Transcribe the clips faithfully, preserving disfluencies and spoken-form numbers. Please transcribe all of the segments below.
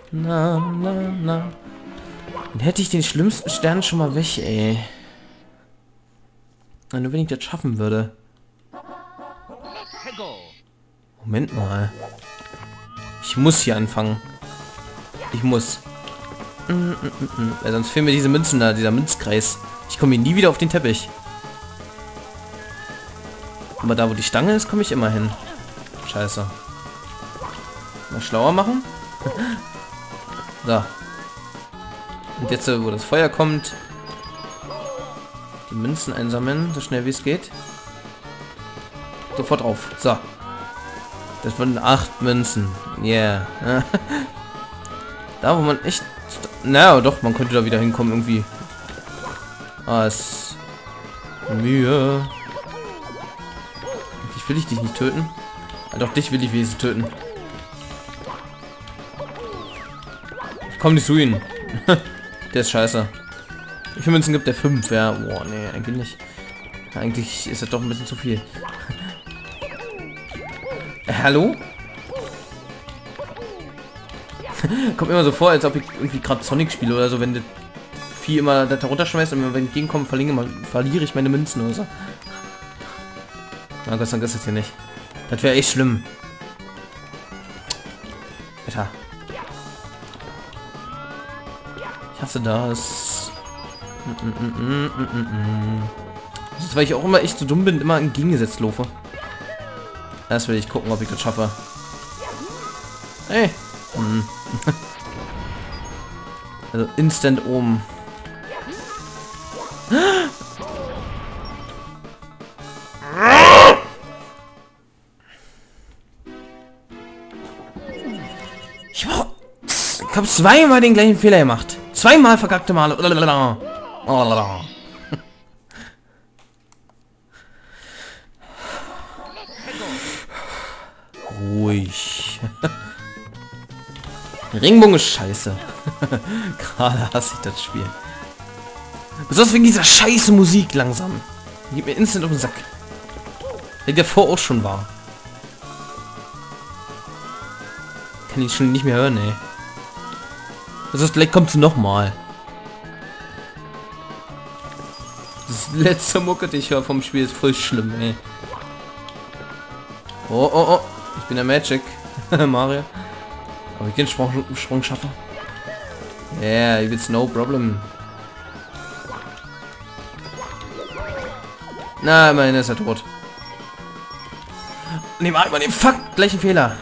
Na, na, na. Dann hätte ich den schlimmsten Stern schon mal weg, ey. Nur wenn ich das schaffen würde. Moment mal. Ich muss hier anfangen. Ich muss. Mm, mm, mm, mm. Weil sonst fehlen mir diese Münzen da, dieser Münzkreis. Ich komme hier nie wieder auf den Teppich. Aber da, wo die Stange ist, komme ich immer hin. Scheiße. Mal schlauer machen. So. Und jetzt, wo das Feuer kommt, die Münzen einsammeln, so schnell wie es geht. Sofort drauf. So. Das waren acht Münzen. Yeah. Da, wo man echt... Na, doch, man könnte da wieder hinkommen irgendwie. Ah, es... Mühe. Ich will ich dich nicht töten. Ah, doch, dich will ich wenigstens töten. Ich komm nicht zu ihnen. Der ist scheiße. Wie viele Münzen gibt der? fünf, ja. Boah, nee, eigentlich nicht. Eigentlich ist das doch ein bisschen zu viel. Äh, hallo? Kommt immer so vor, als ob ich irgendwie gerade Sonic spiele oder so, wenn das Vieh immer da runterschmeißt und wenn ich entgegenkomme, verliere, verliere ich meine Münzen oder so. Na Gott sei Dank ist das hier nicht. Das wäre echt schlimm. Alter. Ich hasse das. Das ist, weil ich auch immer echt so dumm bin, immer entgegengesetzt laufe. Erst will ich gucken, ob ich das schaffe. Hey. Hm. Also instant oben. Ich habe zweimal den gleichen Fehler gemacht. Zweimal verkackte Male. Ruhig. Ringbogen ist scheiße. Gerade hasse ich das Spiel. Besonders wegen dieser scheiße Musik langsam. Die geht mir instant auf den Sack. Der davor auch schon war. Kann ich schon nicht mehr hören, ey. Das ist, vielleicht kommt sie noch mal. Das letzte Mucke, die ich höre vom Spiel, ist voll schlimm, ey. Oh, oh, oh. Ich bin der Magic. Mario. Aber ich den Sprung, Sprung schaffe. Yeah, it's no problem. Na, immerhin ist er tot. Ne, mal den Fuck, gleichen Fehler.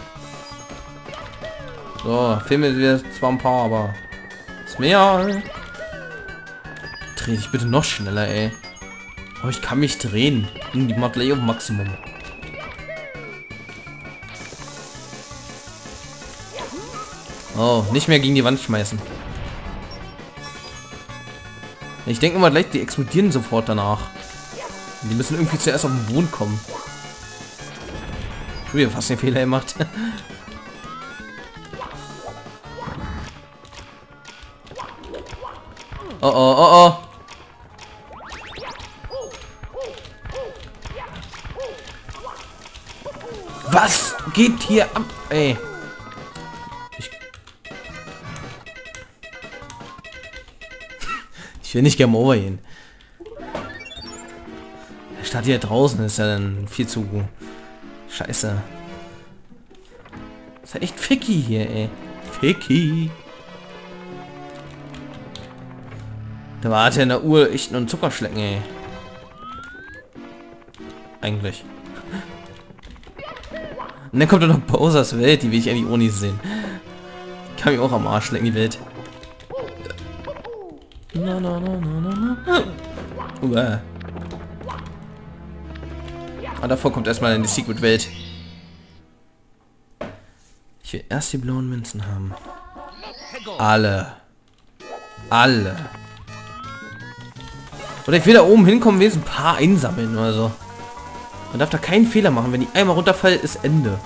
So, fehlen mir wieder zwar ein paar, aber ist mehr. Dreh dich bitte noch schneller, ey. Oh, ich kann mich drehen. Die macht gleich auf Maximum. Oh, nicht mehr gegen die Wand schmeißen. Ich denke immer gleich, die explodieren sofort danach. Die müssen irgendwie zuerst auf den Boden kommen. Ich habe fast den Fehler gemacht. Oh, oh, oh, oh. Was geht hier ab, ey? Ich, ich will nicht Game Over gehen. Der Start hier draußen ist ja dann viel zu scheiße. Ist ja echt ficky hier, ey. Ficky. Da war ja in der Uhr echt nur ein Zuckerschlecken, ey. Eigentlich. Und dann kommt da noch Bowsers Welt, die will ich eigentlich auch nicht sehen. Die kann mich auch am Arsch lecken, die Welt. Na, na, na, na, na, na. Uah. Und davor kommt erstmal in die Secret-Welt. Ich will erst die blauen Münzen haben. Alle. Alle. Oder ich will da oben hinkommen, wenigstens ein paar einsammeln oder so. Man darf da keinen Fehler machen. Wenn die einmal runterfällt, ist Ende.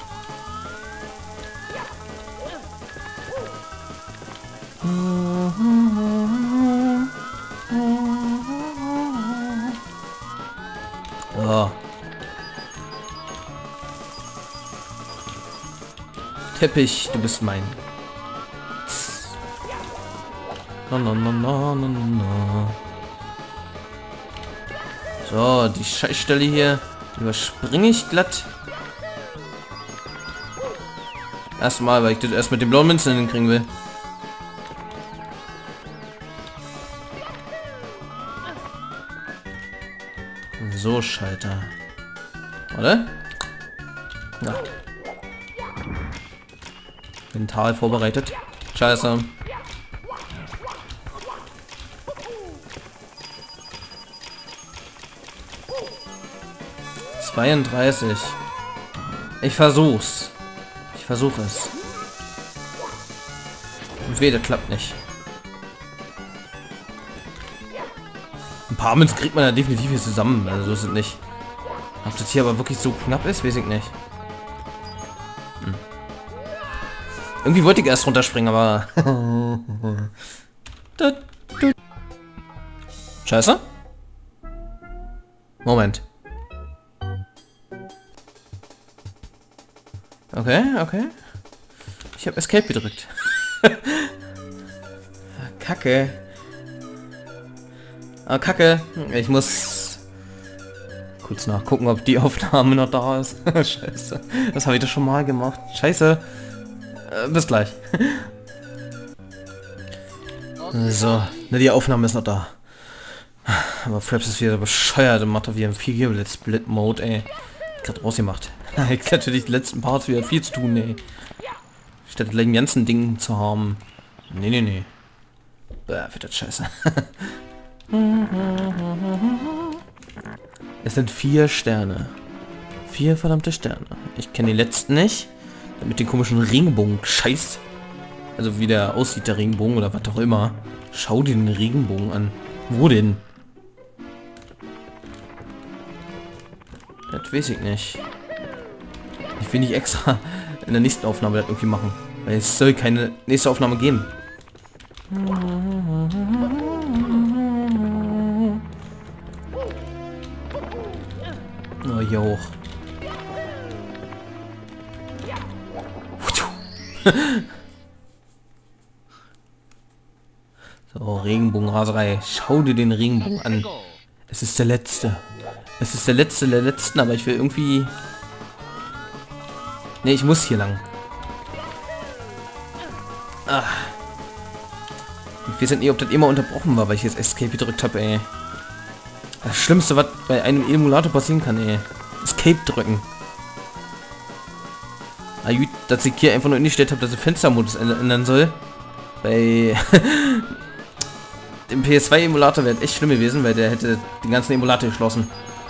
Oh. Teppich, du bist mein. Na, na, na, na, na, na. So, die Scheißstelle hier überspringe ich glatt. Erstmal, weil ich das erst mit den blauen Münzen hinkriegen will. So, Schalter. Warte. Ja. Mental vorbereitet. Scheiße. zweiunddreißig. Ich versuch's. Ich versuche es. Und weh, das klappt nicht. Ein paar Münzen kriegt man ja definitiv hier zusammen. Also so ist es nicht. Ob das hier aber wirklich so knapp ist, weiß ich nicht. Hm. Irgendwie wollte ich erst runterspringen, aber... Scheiße. Moment. Okay, okay. Ich habe Escape gedrückt. Kacke. Ah, Kacke. Ich muss kurz nachgucken, ob die Aufnahme noch da ist. Scheiße. Das habe ich doch schon mal gemacht. Scheiße. Äh, bis gleich. So. Ne, die Aufnahme ist noch da. Aber Fraps ist wieder bescheuert und macht wie im vier G Split Mode, ey. Gerade rausgemacht. Ich natürlich die letzten Parts wieder viel zu tun, ey. Statt den ganzen Ding zu haben. Nee, nee, nee. Bäh, wird das scheiße. Es sind vier Sterne. Vier verdammte Sterne. Ich kenne die letzten nicht. Mit den komischen Regenbogen. Scheiß. Also wie der aussieht, der Regenbogen oder was auch immer. Schau dir den Regenbogen an. Wo denn? Das weiß ich nicht. Ich will nicht extra in der nächsten Aufnahme das irgendwie machen. Weil es soll keine nächste Aufnahme geben. Oh, hier hoch. So, Regenbogenraserei. Schau dir den Regenbogen an. Es ist der letzte. Es ist der letzte der letzten, aber ich will irgendwie... Ne, ich muss hier lang. Ah. Ich weiß nicht, ob das immer unterbrochen war, weil ich jetzt Escape gedrückt habe, ey. Das Schlimmste, was bei einem Emulator passieren kann, ey. Escape drücken. Ah, gut, dass ich hier einfach nur eingestellt habe, dass ich Fenstermodus ändern soll. Bei dem P S zwei Emulator wäre echt schlimm gewesen, weil der hätte den ganzen Emulator geschlossen.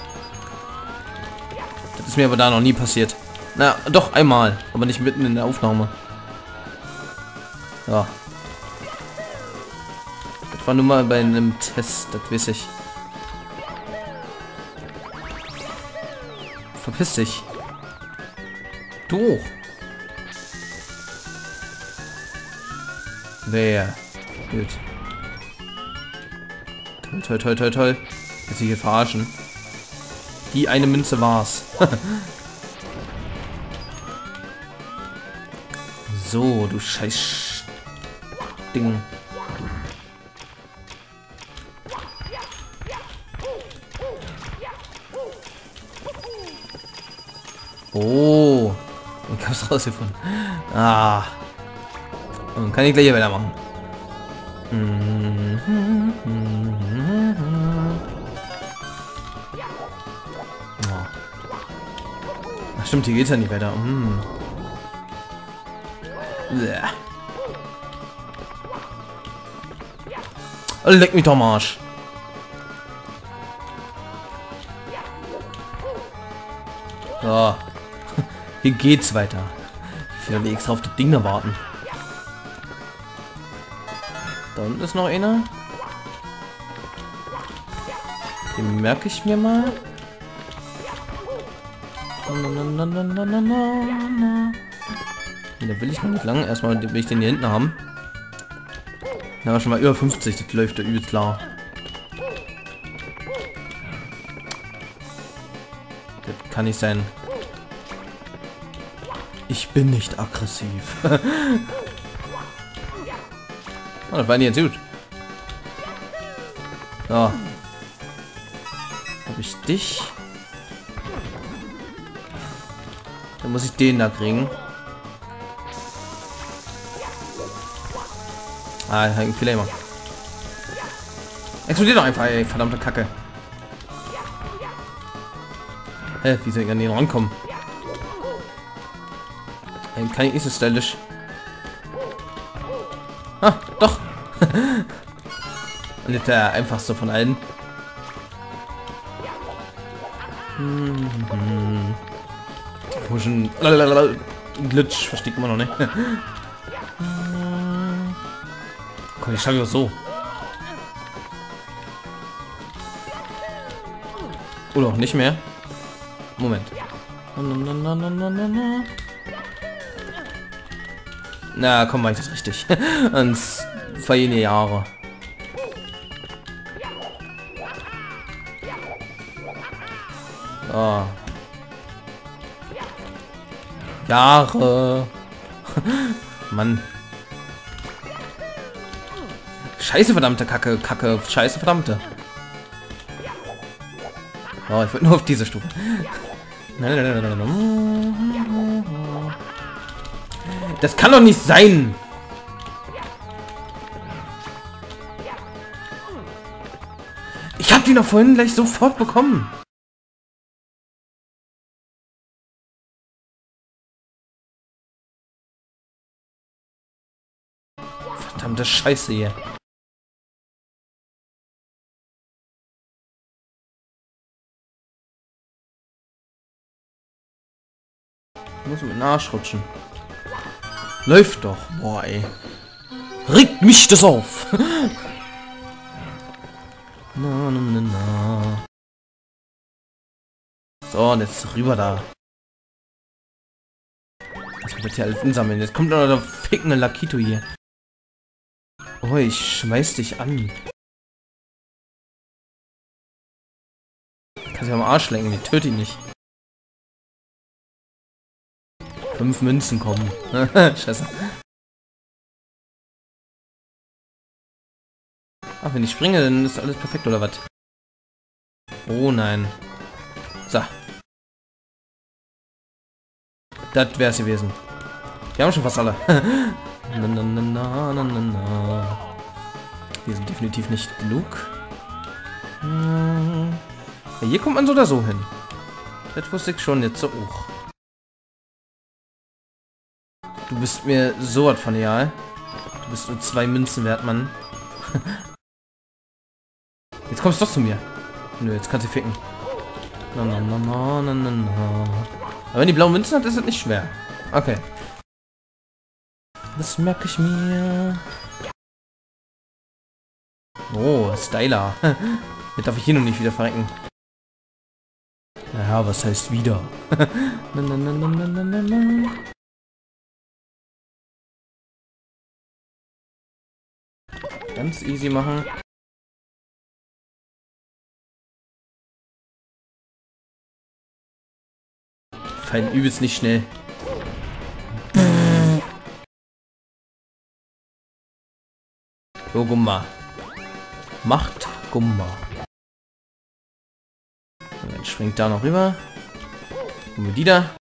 Das ist mir aber da noch nie passiert. Na, doch einmal, aber nicht mitten in der Aufnahme. Ja. Das war nur mal bei einem Test, das weiß ich. Verpiss dich. Du. Wer? Gut. Toll, toll, toll, toll, toll. Jetzt hier verarschen. Die eine Münze war's. So, du scheiß Ding. Oh, ich hab's rausgefunden. Ah, und kann ich gleich weitermachen. Oh. Ach stimmt, hier geht's ja nicht weiter. Mm. Oh, leck mich doch am Arsch. So. Hier geht's weiter. Ich will extra auf das Ding da warten. Da unten ist noch einer. Den merke ich mir mal. Da will ich noch nicht lang. Erstmal will ich den hier hinten haben. Da war schon mal über fünfzig. Das läuft da übelst klar. Das kann nicht sein. Ich bin nicht aggressiv. Oh, das war nicht jetzt gut. So. Habe ich dich? Dann muss ich den da kriegen. Ah, ein Flamer. Explodiert doch einfach, ey, verdammte Kacke. Hä, wie soll ich an den rankommen? Ey, kann ich nicht so stylisch. Ah, doch. Und jetzt der einfachste von allen. Hm. Komischen Glitch, versteht man noch nicht. Komm, ich schaffe das so. Oder auch nicht mehr. Moment. Na, komm, mach ich das richtig. Ans vergehen die Jahre. Oh. Jahre. Mann. Scheiße, verdammte Kacke, Kacke, Scheiße, verdammte. Oh, ich wollte nur auf diese Stufe. Das kann doch nicht sein. Ich habe die noch vorhin gleich sofort bekommen. Verdammte Scheiße hier. Ich muss mit dem Arsch rutschen. Läuft doch. Boah, ey. Regt mich das auf. na, na, na, na. So, und jetzt rüber da. Was wird das hier alles insammeln? Jetzt kommt noch der fickende Lakito hier. Oh, ich schmeiß dich an. Kannst du am Arsch lenken, ich töte ihn nicht. Fünf Münzen kommen. Scheiße. Ach, wenn ich springe, dann ist alles perfekt, oder was? Oh nein. So. Das wär's gewesen. Die haben schon fast alle. na, na, na, na, na, na, na. Die sind definitiv nicht genug. Hm. Ja, hier kommt man so oder so hin. Das wusste ich schon jetzt so hoch. Du bist mir so was von egal. Du bist nur zwei Münzen wert, Mann. Jetzt kommst du doch zu mir. Nö, jetzt kannst du ficken. Na, na, na, na, na, na, na. Aber wenn die blauen Münzen hat, ist das nicht schwer. Okay. Das merke ich mir. Oh, Styler. Jetzt darf ich hier noch nicht wieder verrecken. Naja, was heißt wieder? na, na, na, na, na, na, na. Ganz easy machen. Fallen übelst nicht schnell. So, Gumma. Macht Gumma. Und dann springt da noch rüber. Und mit die da.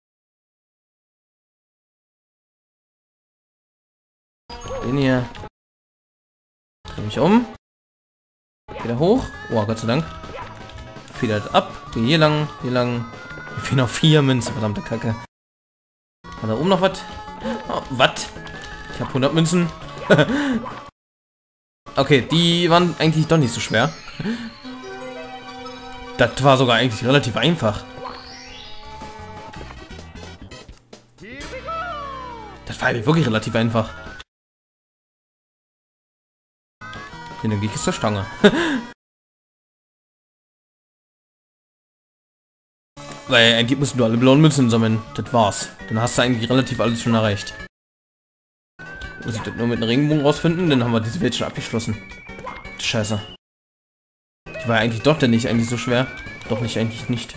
Den hier. Dreh mich um. Wieder hoch. Oh, Gott sei Dank. Federt ab. Geh hier lang. Hier lang. Mir fehlen noch vier Münzen. Verdammte Kacke. War da oben noch was? Oh, was? Ich habe hundert Münzen. Okay, die waren eigentlich doch nicht so schwer. Das war sogar eigentlich relativ einfach. Das war eigentlich wirklich relativ einfach. Den denke ich ist zur Stange. Weil eigentlich musst du alle blauen Münzen sammeln. Das war's. Dann hast du eigentlich relativ alles schon erreicht. Muss ich das nur mit einem Regenbogen rausfinden? Dann haben wir diese Welt schon abgeschlossen. Scheiße. Die war ja eigentlich doch denn nicht eigentlich so schwer. Doch nicht, eigentlich nicht.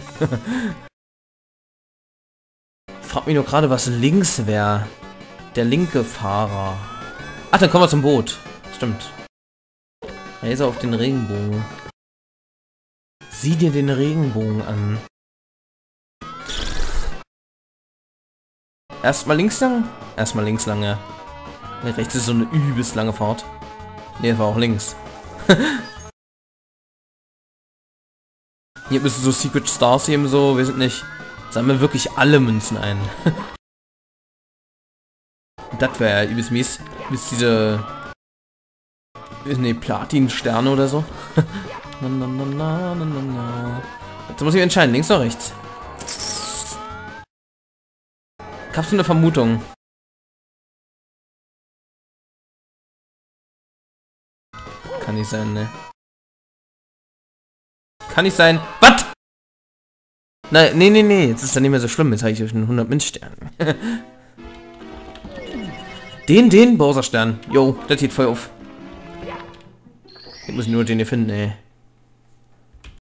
Frag mich nur gerade, was links wäre. Der linke Fahrer. Ach, dann kommen wir zum Boot. Stimmt. Reise auf den Regenbogen. Sieh dir den Regenbogen an. Erstmal links lang? Erstmal links lang, ja. Rechts ist so eine übelst lange Fahrt. Ne, war auch links. Hier müssen so Secret Stars eben so, wir sind nicht. Sammeln wirklich alle Münzen ein. Das wäre ja übelst mies. Bis diese. Ne, Platin-Sterne oder so. na, na, na, na, na, na. Jetzt muss ich entscheiden, links oder rechts. Ich hab so eine Vermutung. Kann nicht sein, ne? Kann nicht sein. Was? Nein, nee, nee, nee. Jetzt ist das nicht mehr so schlimm. Jetzt habe ich euch einen hundert Münzstern. den, den Bowser-Stern. Jo, das geht voll auf. Ich muss nur den hier finden, ey.